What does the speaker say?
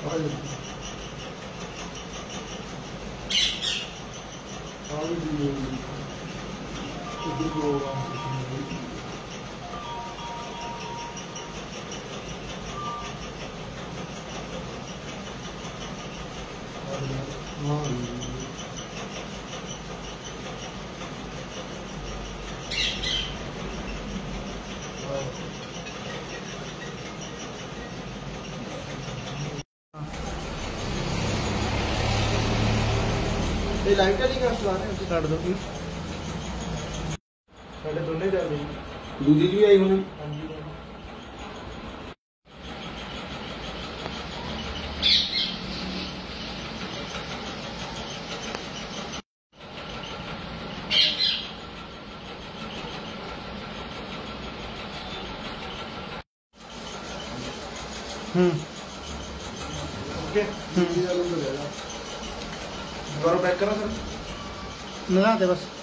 light वाली का चला रहे हैं काट दो साढ़े दोनों चल रही दूजी भी आई होनी ओके दोबारा बैक करो सर लगाते बस